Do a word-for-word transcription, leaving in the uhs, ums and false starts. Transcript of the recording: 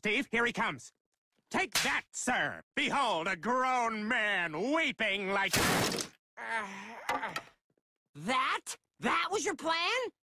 Steve, here he comes. Take that, sir! Behold, a grown man weeping like... That? That was your plan?